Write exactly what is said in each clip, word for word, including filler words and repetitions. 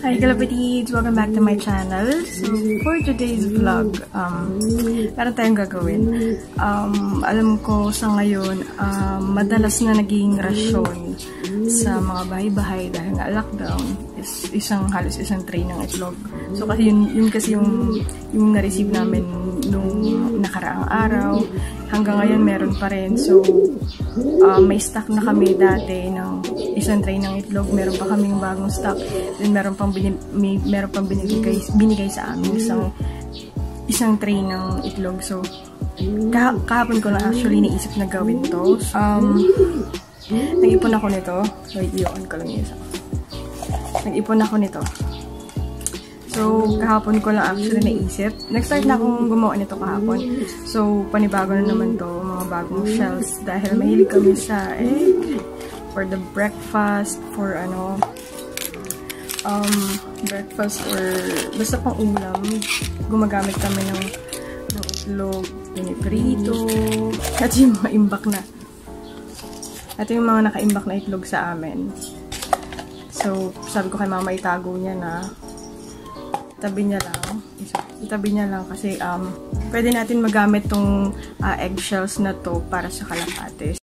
Hi Kalapatids! Welcome back to my channel. So, for today's vlog, um, meron tayong gagawin. Um, alam ko sa ngayon, um, madalas na naging rasyon sa mga bahay-bahay dahil nga lockdown is isang halos isang tray ng itlog. So, kasi yun, yun kasi yung, yung na-receive namin nung nakaraang araw. Hanggang ngayon meron pa rin. So, uh, may stock na kami dati ng isang tray ng itlog. Meron pa kaming bagong stock. Then meron pang binib may, meron pang binigay, binigay sa amin isang isang tray ng itlog. So, kah kahapon ko na actually naisip na gawin to. Um, nag-ipon ako nito. Wait, i-on ko lang yung isa. Nag-ipon ako nito. So, kahapon ko lang actually naisip. Nag-start na akong gumawa nito kahapon. So, panibago na naman to, mga bagong shells. Dahil mahilig kami sa egg. For the breakfast, for ano, um, breakfast or basta pang ulam. Gumagamit kami ng, ng itlog, piniprito. At yung mga imbak na. At yung mga naka-imbak na itlog sa amin. So, sabi ko kay mama itago niya na itabi niya lang. Itabi niya lang kasi um, pwede natin magamit tong uh, eggshells na to para sa kalapates.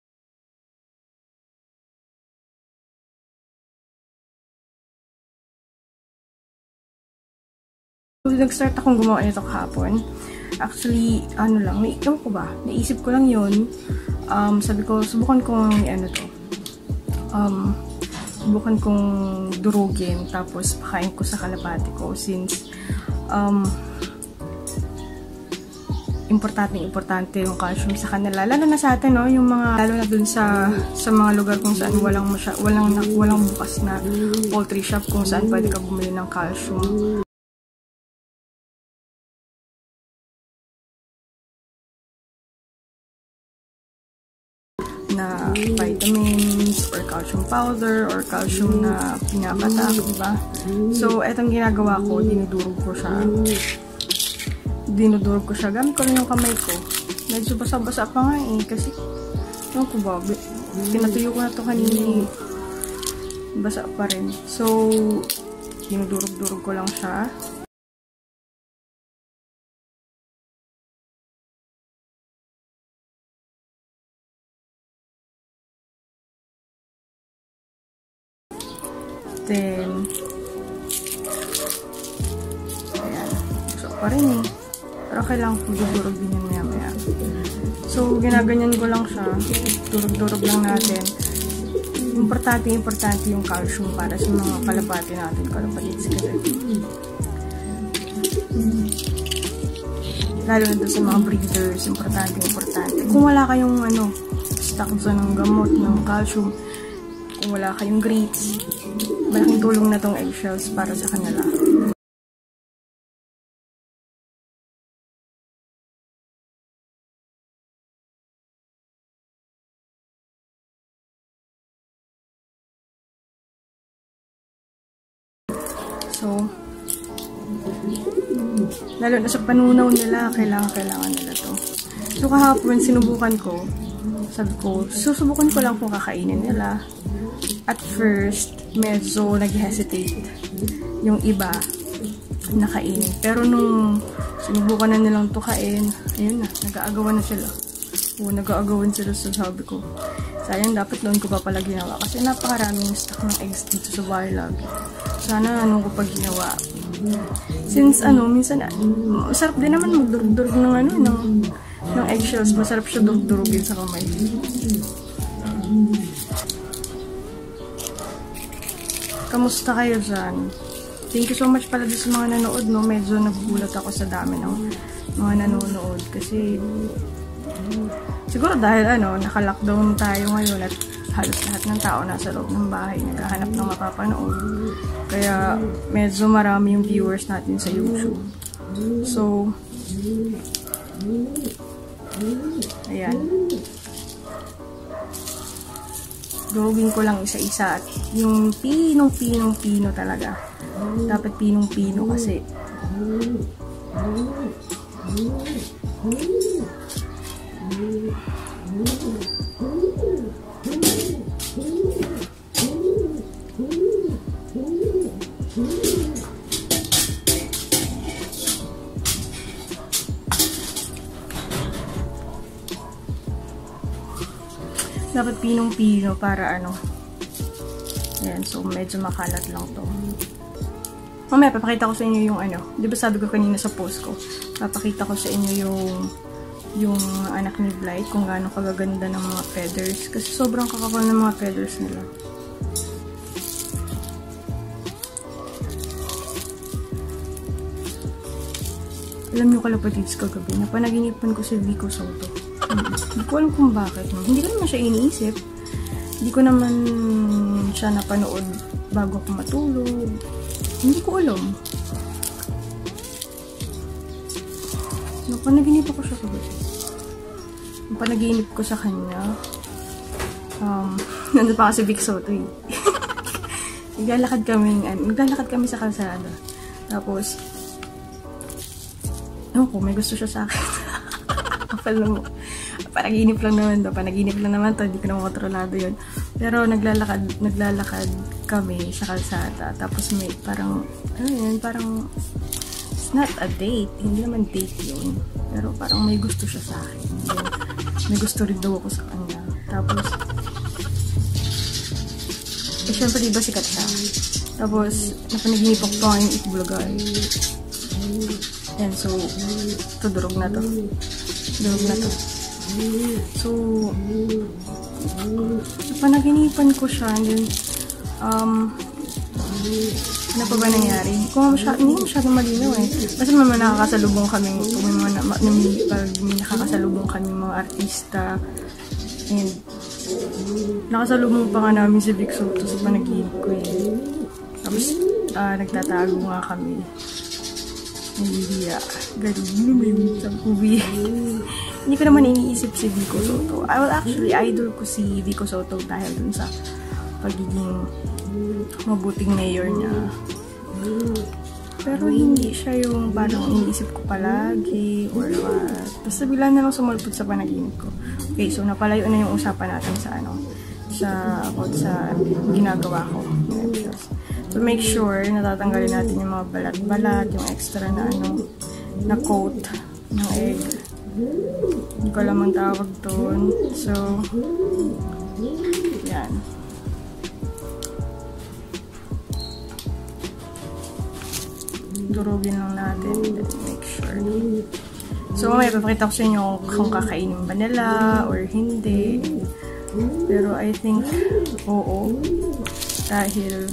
So, nag-start akong gumawa nito kahapon. Actually, ano lang, naiinom ko ba? Naisip ko lang yun. Um, sabi ko, subukan kong ano to. Um, subukan kong durugin tapos pakain ko sa kalapati ko since um, importante importante yung calcium sa kanila, lalo na sa atin, no, yung mga lalo na dun sa sa mga lugar kung saan walang masya, walang walang bukas na poultry shop kung saan pwede ka bumili ng calcium. Na vitamins or calcium powder or calcium na pinapatak, diba? So, etong ginagawa ko, dinudurog ko siya. Dinudurog ko siya. Gamit ko lang yung kamay ko. Medyo basa-basa pa nga eh. Kasi, ano ko ba? Pinatuyo ko na to kanina. Basa pa rin. So, dinudurog-durog ko lang siya. Then, ayan. So, pa rin eh. Pero kailangan ko durog din yan maya-maya. So, ginaganyan ko lang siya. Durog-durog lang natin. Importante, importante yung calcium para sa mga kalapati natin. Kalapatids kasi. Lalo na doon sa mga breeders. Importante, importante. Kung wala kayong ano, stock dyan ng gamot, ng calcium, kung wala kayong grits, malaking tulong na tong eggshells para sa kanila. So, lalo na sa panunaw nila, kailangan, kailangan nila to. So, kahapon, sinubukan ko, sabi ko, susubukan ko lang kung kakainin nila. At first, medyo nag-hesitate yung iba na kainin. Pero nung sinubukan na nilang tukain, ayun na, nag-aagawan na sila. O, nag-aagawan sila sa sabi ko. Sayang, dapat noon ko pa pala ginawa. Kasi napakaraming stock ng eggs dito sa Barlag. Sana anong ko pa ginawa. Since ano, minsan, masarap din naman magdurug-durug ng ano, ng, ng eggshells. Masarap siya durug-durugin sa kamay. Kamusta kayo dyan? Thank you so much pala sa mga nanood, no? Medyo nagugulat ako sa dami ng mga nanonood. Kasi, siguro dahil ano, naka-lockdown tayo ngayon at halos lahat ng tao nasa loob ng bahay, naghahanap ng mapapanood. Kaya, medyo marami yung viewers natin sa YouTube. So, ayan. Durugin ko lang isa-isa at yung pinong-pinong-pino talaga. Dapat pinong-pino kasi Hmm. Dapat pinong-pino para ano. Ayan, so medyo makalat lang to. Mamaya, papakita ko sa inyo yung ano. Di ba sabi ko kanina sa post ko, papakita ko sa inyo yung yung anak ni Blight, kung gaano kagaganda ng mga feathers. Kasi sobrang kakapal ng mga feathers nila. Alam nyo kalapatids kagabi, napanaginipan ko si Vico Soto. Hindi ko alam kung bakit. No? Hindi ko naman siya iniisip. Hindi ko naman siya napanood bago ako matulog. Hindi ko alam. Napanaginip ako siya kagabi. Napanaginip ko sa kanya. Um, nandun pa kasi Vic Soto eh. Naglalakad kami, naglalakad kami sa kalsada. Tapos, ewan ko, may gusto siya sa akin. Kapal na mo. Panaginip lang naman to. Panaginip lang naman to. Hindi ko na kontrolado yun. Pero naglalakad, naglalakad kami sa kalsada. Tapos may parang, ano yun, parang, it's not a date. Hindi naman date yun. Pero parang may gusto siya sa akin. Then, may gusto rin daw ako sa kanya. Tapos, eh syempre diba sikat siya. Tapos, napanaginip ako pa yung Itbulagay. Yan, so, ito, durog na to. Durog na to. So, panaginipan ko siya, and then, um, ano pa ba nangyari? Hindi ko masyadong, hindi masyadong malinaw eh. Kasi naman nakakasalubong kami, kung may mga, pag may nakakasalubong kami mga artista, and, nakasalubong pa nga namin si Vic Soto sa panaginip ko eh. Tapos, uh, nagtatago nga kami. Nahihiya. Galing may sa movie. Hindi ko naman iniisip si Vico Soto. I will actually, idol ko si Vico Soto dahil dun sa pagiging mabuting mayor niya. Pero hindi siya yung parang iniisip ko palagi or what. Basta bigla na lang sumulpot sa panaginip ko. Okay, so napalayo na yung usapan natin sa ano, sa about sa ginagawa ko. So make sure natatanggalin natin yung mga balat-balat, yung extra na ano, na coat ng egg. Hindi ko alam ang tawag doon. So, yan. Durugin lang natin. Let's make sure. So, mamaya papakita ko sa inyo kung kakainin ba nila or hindi. Pero I think, oo. Dahil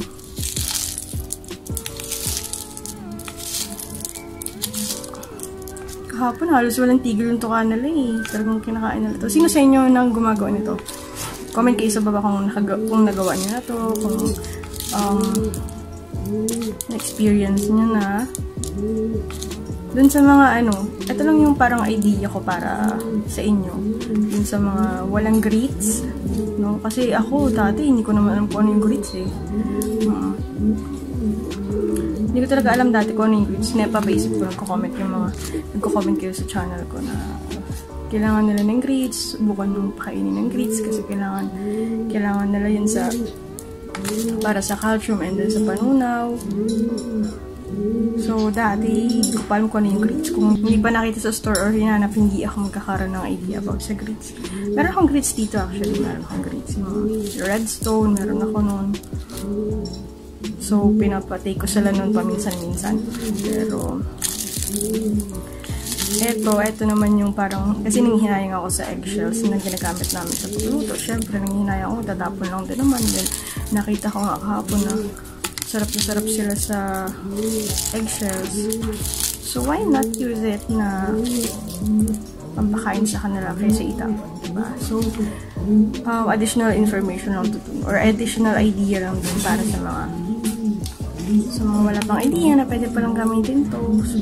kahapon halos walang tigil yung tuka nila eh. Talagang kinakain nila to. Sino sa inyo nang gumagawa nito? Comment kayo sa baba kung, kung nagawa niyo na to. Kung um, na-experience niyo na. Dun sa mga ano, ito lang yung parang idea ko para sa inyo. Dun sa mga walang grits. No? Kasi ako dati hindi ko naman alam kung ano yung grits eh. Uh-huh. Hindi ko talaga alam dati kung ano yung grits. Nepa-basic ko nagko-comment yung mga nagko-comment kayo sa channel ko na kailangan nila ng grits, subukan nung pakainin ng grits kasi kailangan kailangan nila yun sa para sa calcium and then sa panunaw. So, dati, hindi ko pa alam kung ano yung grits. Kung hindi pa nakita sa store or hinanap, hindi ako magkakaroon ng idea about sa grits. Meron akong grits dito actually. Meron akong grits. Yung redstone, meron ako nun. So, pinapatay ko sila nun paminsan-minsan. Pero, eto, eto naman yung parang, kasi nanghihinayang ako sa eggshells na ginagamit namin sa pagluluto. Siyempre, nanghihinayang ako, tatapon lang din naman. Then, nakita ko nga kahapon na sarap na sarap sila sa eggshells. So, why not use it na pampakain sa kanila kaysa itapon, diba? So, um, additional information lang dun, or additional idea lang dun para sa mga sa mga wala pang idea na pwede palang gamitin to. So,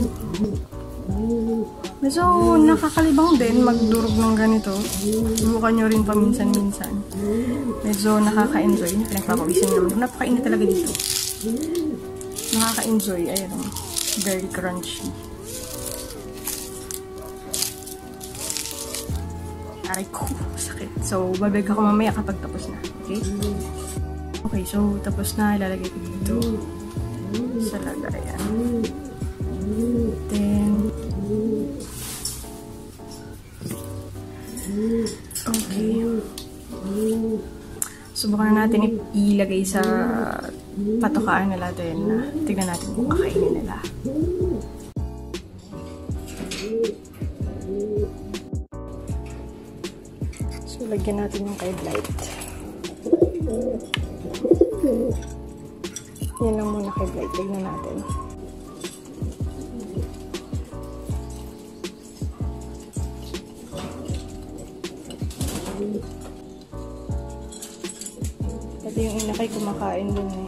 medyo nakakalibang din magdurog ng ganito. Subukan nyo rin paminsan-minsan. Medyo nakaka-enjoy. Pinagpapawisin naman. Napakainit talaga dito. Nakaka-enjoy. Ayan o. Very crunchy. Aray ko. Sakit. So, babeg ako mamaya kapag tapos na. Okay? Okay, so tapos na. Ilalagay ko dito sa lagayan. Then, okay. Subukan na natin ilagay sa patokaan nila din. Tignan natin kung kakainin nila. So, lagyan natin yung kay Blight. Yan lang muna kay Blight. Tignan natin. Pati yung inakay kumakain dun eh.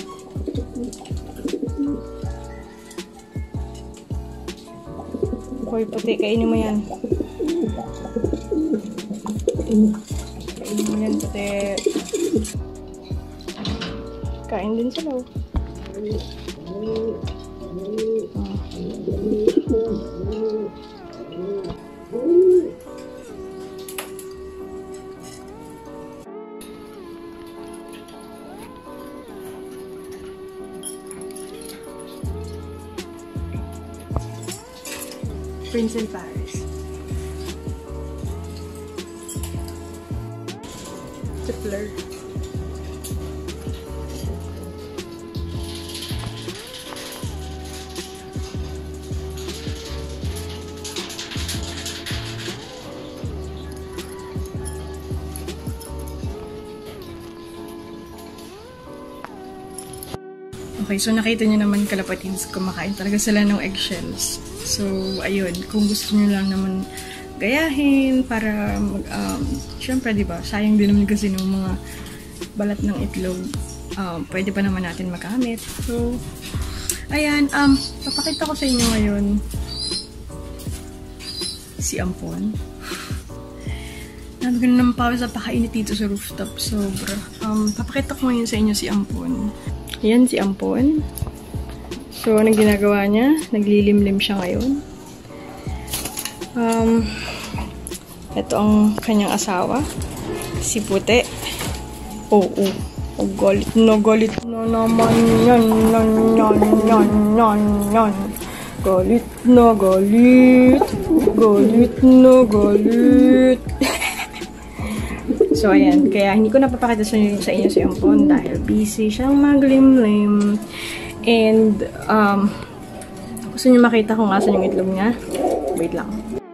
Boy, puti. Kainin mo yan. Kainin mo yan, puti. Kain din sila. Oh. Prince in Paris. Tippler. Okay, so nakita niyo naman kalapatids, kumakain talaga sila ng eggshells. So, ayun, kung gusto niyo lang naman gayahin para, mag, um, syempre, diba, sayang din naman kasi ng mga balat ng itlog. Um, pwede pa naman natin magamit. So, ayan, um, papakita ko sa inyo ngayon si Ampon. Nagano naman pa sa pakainit dito sa rooftop. Sobra. Um, papakita ko ngayon sa inyo si Ampon. Yan si Ampon. So, anong ginagawa niya? Naglilimlim siya ngayon. Um, ito ang kanyang asawa. Si Puti. Oo. Oh, oh. Oh, galit na galit na naman. Yan, yan, yan, yan, yan, yan. Galit na galit. Galit na galit. So, ayan. Kaya hindi ko napapakita sa inyo, sa inyo si Ampon dahil busy siyang maglimlim. And, um, gusto niyo makita kung asan yung itlog niya? Wait lang.